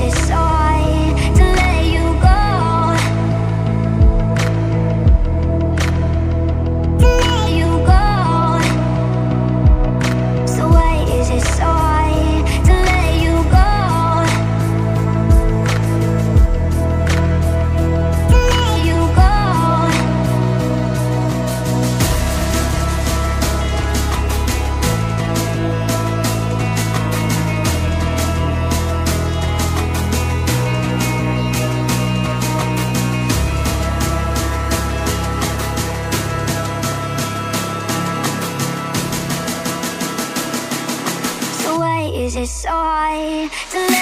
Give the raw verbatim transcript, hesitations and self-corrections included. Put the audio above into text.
it so hard to let you go? To let you go. So why is it so hard to let you go? To let you go. So why is it so hard to let